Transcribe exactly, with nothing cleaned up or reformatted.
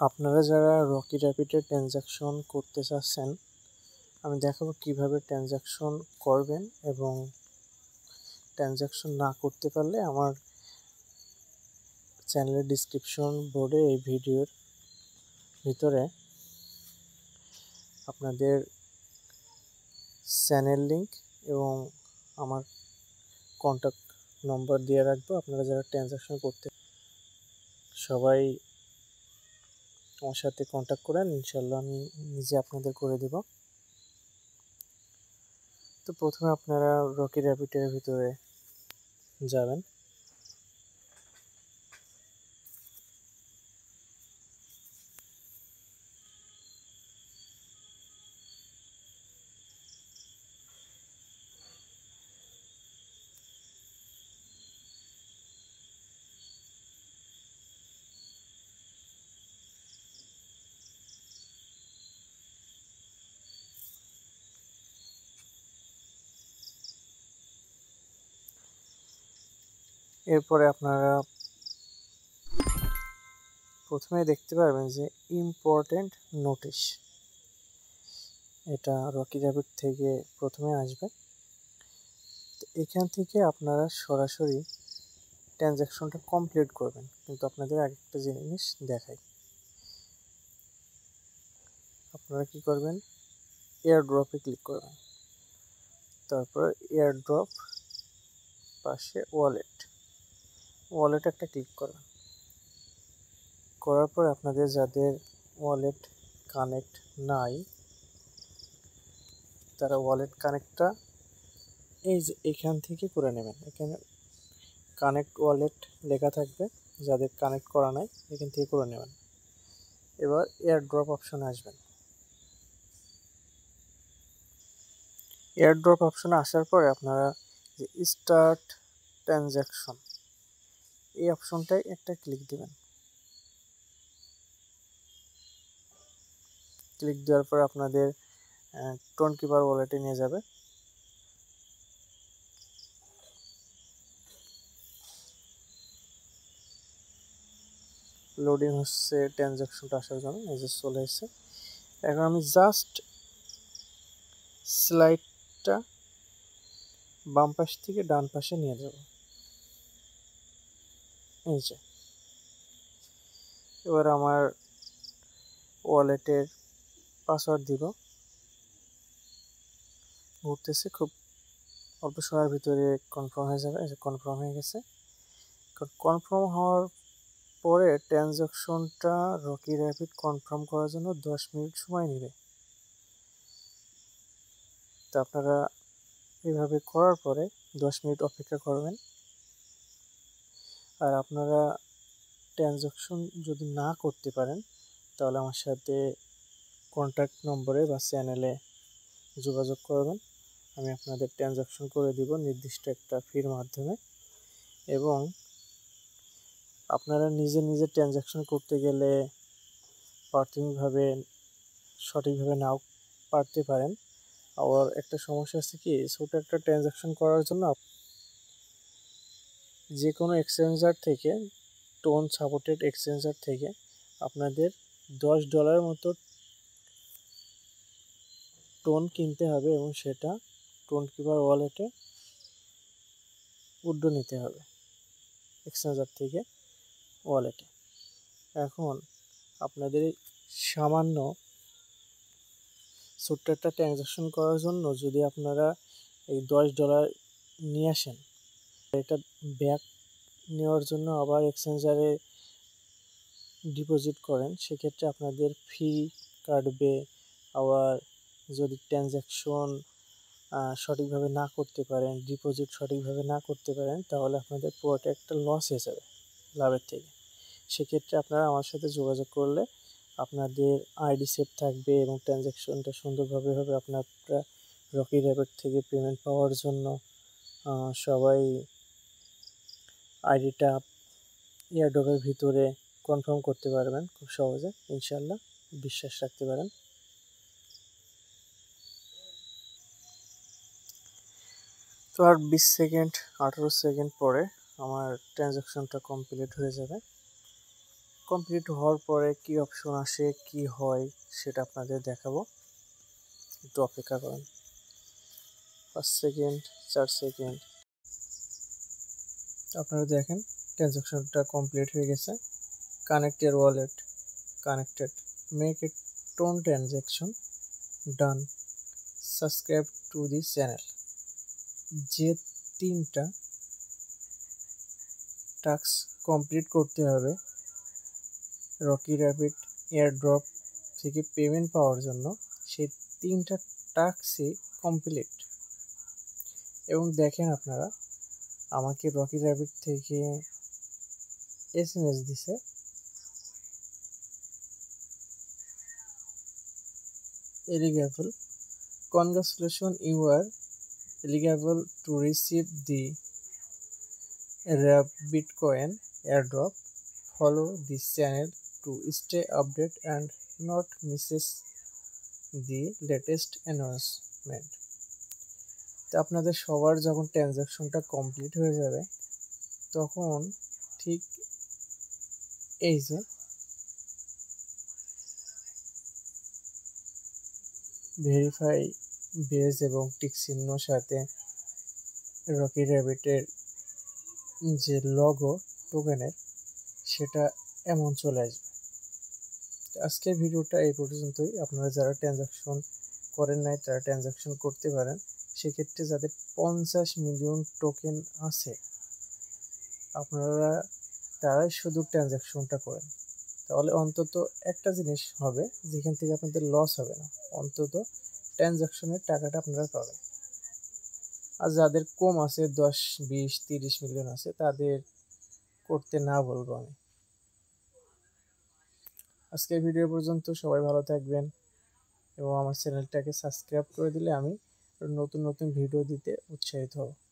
আপনারা যারা Rocky র্যাপিডে transaction করতে চাচ্ছেন, আমি দেখাবো কিভাবে ট্রানজাকশন করবেন এবং ট্রানজাকশন না করতে পারলে আমার চ্যানেলের ডিসক্রিপশন বোর্ডে এই ভিডিওর ভিতরে আপনাদের চ্যানেল লিঙ্ক এবং আমার কন্ট্যাক্ট নম্বর দিয়ে রাখবো। আপনারা যারা ট্রানজাকশন করতে সবাই আমার সাথে কন্ট্যাক্ট করেন, ইনশাল্লাহ আমি নিজে আপনাদের করে দেব। তো প্রথমে আপনারা রকি র্যাপিডের ভিতরে যাবেন। এরপরে আপনারা প্রথমে দেখতে পারবেন যে ইম্পর্টেন্ট নোটিশ, এটা রকি র্যাপিড থেকে প্রথমে আসবে। তো এখান থেকে আপনারা সরাসরি ট্রানজ্যাকশনটা কমপ্লিট করবেন, কিন্তু আপনাদের আরেকটা জিনিস দেখাই। আপনারা কি করবেন, এয়ার ড্রপে ক্লিক করবেন, তারপর এয়ার ড্রপ পাশে ওয়ালেট ওয়ালেট একটা ক্লিক করবেন। করার পর আপনাদের যাদের ওয়ালেট কানেক্ট নাই তারা ওয়ালেট কানেক্টটা এই যে এখান থেকে করে নেবেন। এখানে কানেক্ট ওয়ালেট লেখা থাকবে, যাদের কানেক্ট করা নাই এখান থেকে করে নেবেন। এবার এয়ার ড্রপ অপশনে আসবেন। এয়ার ড্রপ অপশনে আসার পরে আপনারা যে স্টার্ট ট্রানজ্যাকশন এই অপশনটায় একটা ক্লিক দিবেন। ক্লিক দেওয়ার পর আপনাদের টোন কিপার ওয়ালেটে নিয়ে যাবে। লোডিং হচ্ছে ট্রানজ্যাকশনটা আসার জন্য, এই যে চলে এসেছে। এখন আমি জাস্ট স্লাইডটা বাম পাশ থেকে ডান পাশে নিয়ে যাব, এই যে। এবার আমার ওয়ালেটের পাসওয়ার্ড দিব, ঘুরতেছে, খুব অল্প সময়ের ভিতরে কনফার্ম হয়ে যাবে। এই যে কনফার্ম হয়ে গেছে। কনফার্ম হওয়ার পরে ট্রানজ্যাকশনটা রকি র্যাপিড কনফার্ম করার জন্য দশ মিনিট সময় নেবে। তো আপনারা এভাবে করার পরে দশ মিনিট অপেক্ষা করবেন। আর আপনারা ট্রানজ্যাকশন যদি না করতে পারেন তাহলে আমার সাথে কন্ট্যাক্ট নম্বরে বা চ্যানেলে যোগাযোগ করবেন। আমি আপনাদের ট্রানজ্যাকশন করে দিব নির্দিষ্ট একটা ফির মাধ্যমে। এবং আপনারা নিজে নিজে ট্রানজ্যাকশন করতে গেলে প্রাথমিকভাবে সঠিকভাবে নাও পারতে পারেন। আবার একটা সমস্যা আছে কি, ছোটো একটা ট্রানজ্যাকশন করার জন্য যে কোনো এক্সচেঞ্জার থেকে, টোন সাপোর্টেড এক্সচেঞ্জার থেকে আপনাদের দশ ডলার মতো টোন কিনতে হবে এবং সেটা টোন কিপার ওয়ালেটে উইথড্র নিতে হবে এক্সচেঞ্জার থেকে ওয়ালেটে। এখন আপনাদের সামান্য ছোট্ট একটা ট্রানজ্যাকশন করার জন্য যদি আপনারা এই দশ ডলার নিয়ে আসেন, এটা ব্যাক নেওয়ার জন্য আবার এক্সচেঞ্জারে ডিপোজিট করেন, সেক্ষেত্রে আপনাদের ফি কাটবে। আবার যদি ট্রানজ্যাকশন সঠিকভাবে না করতে পারেন, ডিপোজিট সঠিকভাবে না করতে পারেন, তাহলে আপনাদের পুরোটা একটা লস হয়ে যাবে লাভের থেকে। সেক্ষেত্রে আপনারা আমার সাথে যোগাযোগ করলে আপনাদের আইডি সেভ থাকবে এবং ট্রানজ্যাকশনটা সুন্দরভাবে হবে। আপনারা রকি র্যাপিড থেকে পেমেন্ট পাওয়ার জন্য সবাই আইডিটা এয়ারড্রপের ভিতরে কনফার্ম করতে পারবেন খুব সহজে, ইনশাল্লাহ বিশ্বাস রাখতে পারেন। তো আর বিশ সেকেন্ড আঠারো সেকেন্ড পরে আমার ট্রানজ্যাকশনটা কমপ্লিট হয়ে যাবে। কমপ্লিট হওয়ার পরে কি অপশন আসে কি হয় সেটা আপনাদের দেখাবো, একটু অপেক্ষা করেন পাঁচ সেকেন্ড চার সেকেন্ড। আপনারা দেখেন ট্রানজাকশনটা কমপ্লিট হয়ে গেছে। Connect your wallet, connected, make a ton transaction, done, subscribe to the channel. যে তিনটা টাস্ক কমপ্লিট করতে হবে রকি র্যাবিট এয়ারড্রপ থেকে পেমেন্ট পাওয়ার জন্য, সেই তিনটা টাস্কই কমপ্লিট। এবং দেখেন আপনারা আমাকে রকি র্যাবিট থেকে এস এম এস দিছে, eligible, congratulation you are eligible to receive the Bitcoin airdrop. Follow this channel to stay updated and not misses the latest announcement. তো আপনাদের সবার যখন ট্রানজাকশনটা কমপ্লিট হয়ে যাবে তখন ঠিক এই যে ভেরিফাই বেজ এবং টিক চিহ্নর সাথে রকি র্যাবিটের যে লগো টোকেনের সেটা এমন চলে আসবে। আজকের ভিডিওটা এই পর্যন্তই। আপনারা যারা ট্রানজাকশন করেন নাই তারা ট্রানজাকশন করতে পারেন। সেক্ষেত্রে যাদের পঞ্চাশ মিলিয়ন টোকেন আছে আপনারা তারাই শুধু ট্রানজাকশনটা করেন, তাহলে অন্তত একটা জিনিস হবে যেখান থেকে আপনাদের লস হবে না, অন্তত ট্রানজাকশনের টাকাটা আপনারা পাবেন। আর যাদের কম আছে দশ বিশ তিরিশ মিলিয়ন আছে তাদের করতে না বলবো আমি। আজকের ভিডিও পর্যন্ত, সবাই ভালো থাকবেন এবং আমার চ্যানেলটাকে সাবস্ক্রাইব করে দিলে আমি নতুন নতুন ভিডিও দিতে উৎসাহিত হব।